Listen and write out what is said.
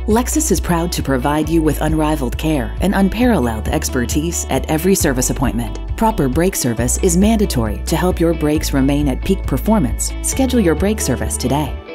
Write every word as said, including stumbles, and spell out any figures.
Lexus is proud to provide you with unrivaled care and unparalleled expertise at every service appointment. Proper brake service is mandatory to help your brakes remain at peak performance. Schedule your brake service today.